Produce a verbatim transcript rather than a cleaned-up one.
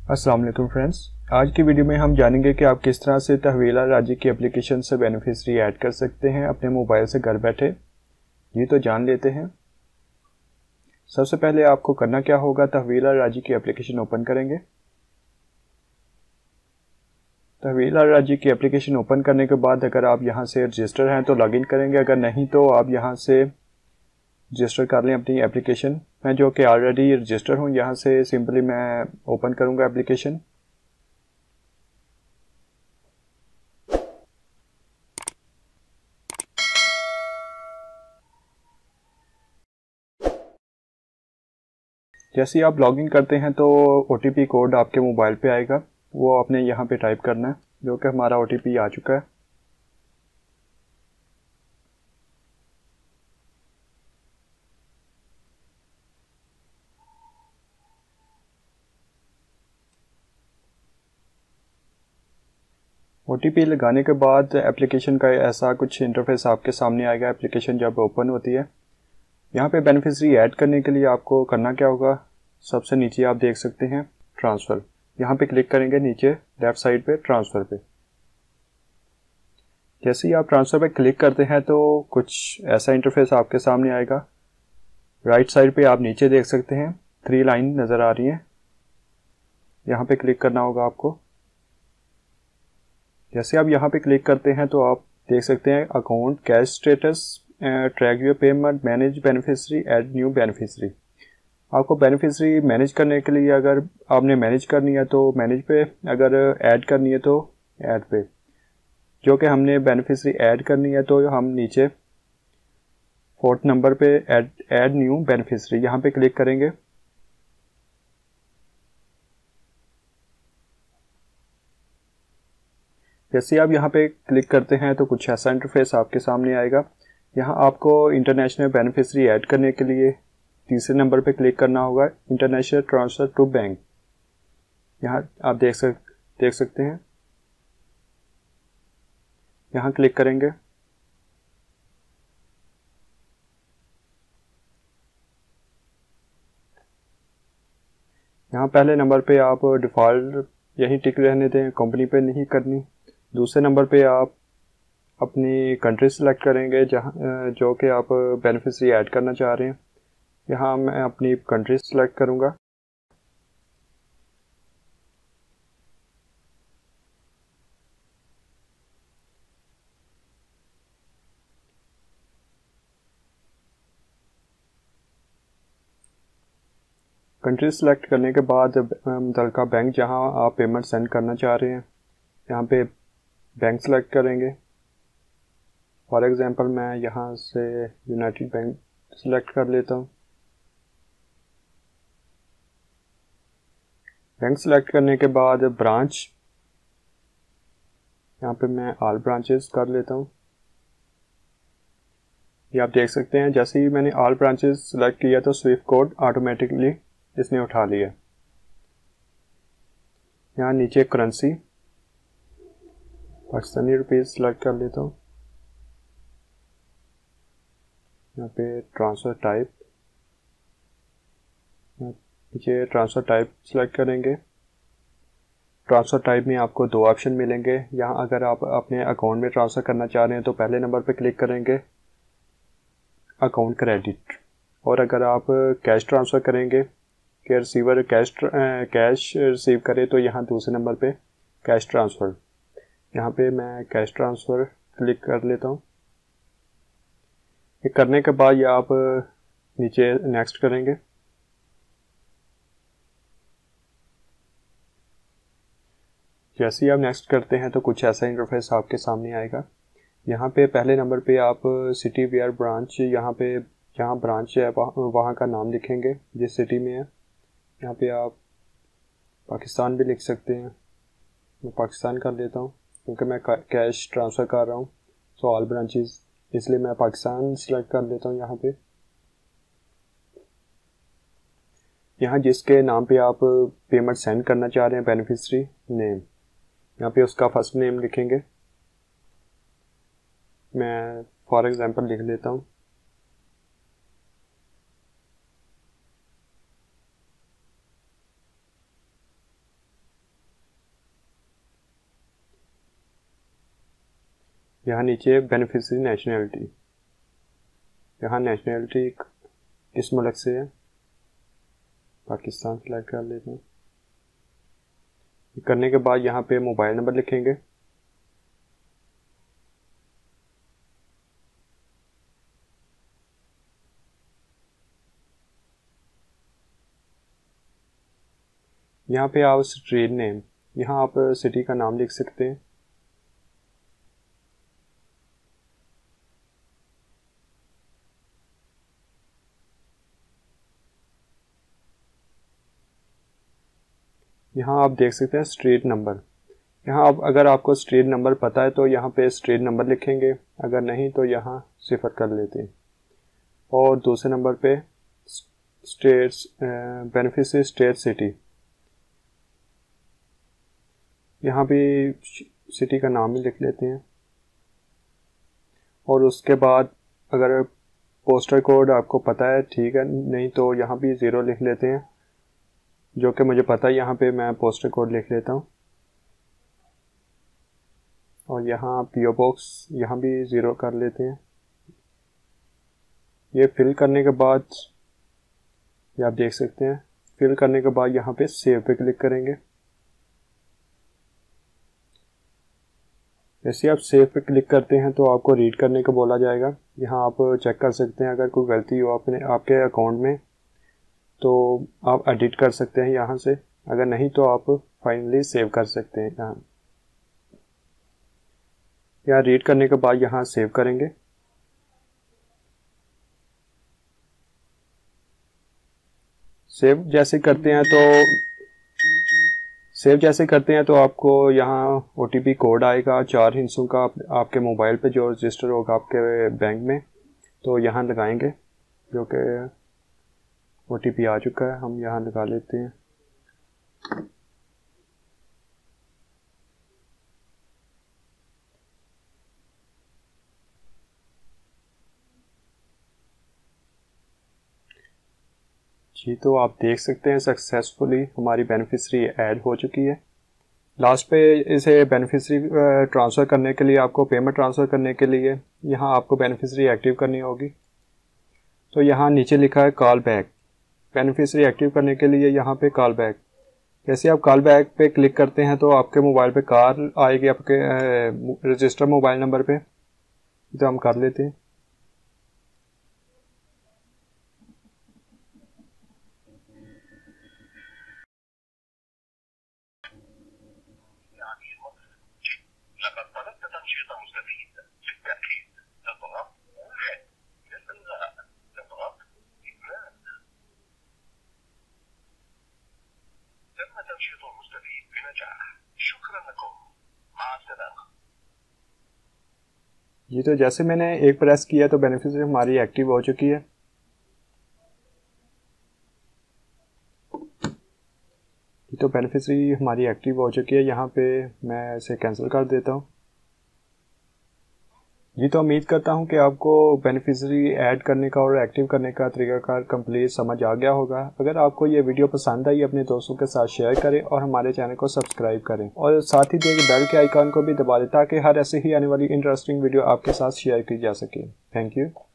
अस्सलाम वालेकुम फ्रेंड्स। आज की वीडियो में हम जानेंगे कि आप किस तरह से तहवीला राजी की एप्लीकेशन से बेनिफिशरी ऐड कर सकते हैं अपने मोबाइल से घर बैठे। ये तो जान लेते हैं। सबसे पहले आपको करना क्या होगा, तहवीला राजी की एप्लीकेशन ओपन करेंगे। तहवीला राजी की एप्लीकेशन ओपन करने के बाद अगर आप यहाँ से रजिस्टर हैं तो लॉगिन करेंगे, अगर नहीं तो आप यहाँ से रजिस्टर कर लें अपनी एप्लीकेशन। मैं जो कि ऑलरेडी रजिस्टर हूँ, यहाँ से सिंपली मैं ओपन करूँगा एप्लीकेशन। जैसे ही आप लॉगिन करते हैं तो ओटीपी कोड आपके मोबाइल पे आएगा, वो आपने यहाँ पे टाइप करना है, जो कि हमारा ओटीपी आ चुका है। ओटीपी लगाने के बाद एप्लीकेशन का ऐसा कुछ इंटरफेस आपके सामने आएगा एप्लीकेशन जब ओपन होती है। यहाँ पे बेनिफिशरी ऐड करने के लिए आपको करना क्या होगा, सबसे नीचे आप देख सकते हैं ट्रांसफ़र। यहाँ पे क्लिक करेंगे नीचे लेफ़्ट साइड पे ट्रांसफ़र पे। जैसे ही आप ट्रांसफ़र पे क्लिक करते हैं तो कुछ ऐसा इंटरफेस आपके सामने आएगा। राइट साइड पे आप नीचे देख सकते हैं थ्री लाइन नज़र आ रही है, यहाँ पे क्लिक करना होगा आपको। जैसे आप यहाँ पे क्लिक करते हैं तो आप देख सकते हैं account, cash status, track your payment, manage beneficiary, add new beneficiary. आपको बेनिफिशरी मैनेज करने के लिए अगर आपने मैनेज करनी है तो मैनेज पे, अगर ऐड करनी है तो ऐड पे। जो कि हमने बेनिफिशरी ऐड करनी है तो हम नीचे फोर्थ नंबर पे ऐड ऐड न्यू बेनिफिशरी यहाँ पे क्लिक करेंगे। जैसे आप यहाँ पे क्लिक करते हैं तो कुछ ऐसा इंटरफेस आपके सामने आएगा। यहाँ आपको इंटरनेशनल बेनिफिशरी ऐड करने के लिए तीसरे नंबर पे क्लिक करना होगा, इंटरनेशनल ट्रांसफ़र टू बैंक। यहाँ आप देख सक देख सकते हैं, यहाँ क्लिक करेंगे। यहाँ पहले नंबर पे आप डिफ़ॉल्ट यही टिक रहने दें, कंपनी पे नहीं करनी। दूसरे नंबर पे आप अपनी कंट्री सेलेक्ट करेंगे जहाँ जो कि आप बेनिफिशरी ऐड करना चाह रहे हैं। यहाँ मैं अपनी कंट्री सेलेक्ट करूँगा। कंट्री सेलेक्ट करने के बाद मुतल्लिका बैंक जहाँ आप पेमेंट सेंड करना चाह रहे हैं, यहाँ पे बैंक सेलेक्ट करेंगे। फॉर एग्ज़ाम्पल मैं यहाँ से यूनाइटेड बैंक सेलेक्ट कर लेता हूँ। बैंक सेलेक्ट करने के बाद ब्रांच, यहाँ पे मैं ऑल ब्रांचेस कर लेता हूँ। ये आप देख सकते हैं जैसे ही मैंने ऑल ब्रांचेस सेलेक्ट किया तो स्विफ्ट कोड ऑटोमेटिकली इसने उठा लिया। यहाँ नीचे करेंसी पाकिस्तानी रुपीज़ सेलेक्ट कर लेता हूँ। यहाँ पे ट्रांसफ़र टाइप, नीचे ट्रांसफ़र टाइप सेलेक्ट करेंगे। ट्रांसफ़र टाइप में आपको दो ऑप्शन मिलेंगे। यहाँ अगर आप अपने अकाउंट में ट्रांसफ़र करना चाह रहे हैं तो पहले नंबर पे क्लिक करेंगे अकाउंट क्रेडिट, और अगर आप कैश ट्रांसफ़र करेंगे कि रिसीवर कैश कैश रिसीव करे तो यहाँ दूसरे नंबर पे कैश ट्रांसफ़र। यहाँ पे मैं कैश ट्रांसफ़र क्लिक कर लेता हूँ। ये करने के बाद ये आप नीचे नेक्स्ट करेंगे। जैसे ही आप नेक्स्ट करते हैं तो कुछ ऐसा इंटरफेस आपके सामने आएगा। यहाँ पे पहले नंबर पे आप सिटी वेयर ब्रांच, यहाँ पे जहाँ ब्रांच है वहाँ का नाम लिखेंगे जिस सिटी में है। यहाँ पे आप पाकिस्तान भी लिख सकते हैं, मैं पाकिस्तान कर लेता हूँ क्योंकि मैं कैश ट्रांसफ़र कर रहा हूँ तो ऑल ब्रांचेस, इसलिए मैं पाकिस्तान सेलेक्ट कर लेता हूँ। यहाँ पे यहाँ जिसके नाम पे आप पेमेंट सेंड करना चाह रहे हैं बेनिफिशरी नेम, यहाँ पे उसका फर्स्ट नेम लिखेंगे। मैं फॉर एग्ज़ाम्पल लिख लेता हूँ यहाँ नीचे बेनिफिशियरी नेशनलिटी, यहाँ नेशनलिटी किस मुल्क से है, पाकिस्तान सेलेक्ट कर लेते हैं। करने के बाद यहाँ पे मोबाइल नंबर लिखेंगे। यहाँ पे आप स्ट्रीट नेम, यहाँ आप सिटी का नाम लिख सकते हैं। यहाँ आप देख सकते हैं स्ट्रीट नंबर। यहाँ आप अगर आपको स्ट्रीट नंबर पता है तो यहाँ पे स्ट्रीट नंबर लिखेंगे, अगर नहीं तो यहाँ सिफर कर लेते हैं। और दूसरे नंबर पे स्टेट्स बेनिफिशियरी स्टेट सिटी, यहाँ भी सिटी का नाम ही लिख लेते हैं। और उसके बाद अगर पोस्टल कोड आपको पता है ठीक है, नहीं तो यहाँ भी ज़ीरो लिख लेते हैं, जो कि मुझे पता है। यहाँ पे मैं पोस्टल कोड लिख लेता हूँ। और यहाँ पीओ बॉक्स, यहाँ भी ज़ीरो कर लेते हैं। ये फिल करने के बाद ये आप देख सकते हैं, फिल करने के बाद यहाँ पे सेव पे क्लिक करेंगे। जैसे आप सेव पे क्लिक करते हैं तो आपको रीड करने को बोला जाएगा। यहाँ आप चेक कर सकते हैं, अगर कोई गलती हो अपने आपके अकाउंट में तो आप एडिट कर सकते हैं यहाँ से, अगर नहीं तो आप फाइनली सेव कर सकते हैं। यहाँ यहाँ रीड करने के बाद यहाँ सेव करेंगे। सेव जैसे करते हैं तो सेव जैसे करते हैं तो आपको यहाँ ओटीपी कोड आएगा चार हिस्सों का, आप, आपके मोबाइल पे जो रजिस्टर होगा आपके बैंक में, तो यहाँ लगाएंगे। जो कि ओटीपी आ चुका है, हम यहाँ लगा लेते हैं। जी, तो आप देख सकते हैं सक्सेसफुली हमारी बेनिफिशियरी ऐड हो चुकी है। लास्ट पे इसे बेनिफिशियरी ट्रांसफ़र करने के लिए, आपको पेमेंट ट्रांसफ़र करने के लिए यहाँ आपको बेनिफिशियरी एक्टिव करनी होगी। तो यहाँ नीचे लिखा है कॉल बैक, बेनिफिशियरी एक्टिव करने के लिए यहाँ पे कॉल बैक। जैसे आप कॉल बैक पे क्लिक करते हैं तो आपके मोबाइल पे कॉल आएगी आपके रजिस्टर मोबाइल नंबर पे, तो हम कर लेते हैं। जी, तो जैसे मैंने एक प्रेस किया तो बेनिफिशियरी हमारी एक्टिव हो चुकी है। तो बेनिफिशियरी हमारी एक्टिव हो चुकी है। यहाँ पे मैं इसे कैंसिल कर देता हूँ। जी, तो उम्मीद करता हूँ कि आपको बेनिफिशियरी ऐड करने का और एक्टिव करने का तरीकाकार कंप्लीट समझ आ गया होगा। अगर आपको ये वीडियो पसंद आई, अपने दोस्तों के साथ शेयर करें और हमारे चैनल को सब्सक्राइब करें और साथ ही दिए गए बेल के आइकॉन को भी दबा दें ताकि हर ऐसे ही आने वाली इंटरेस्टिंग वीडियो आपके साथ शेयर की जा सके। Thank you.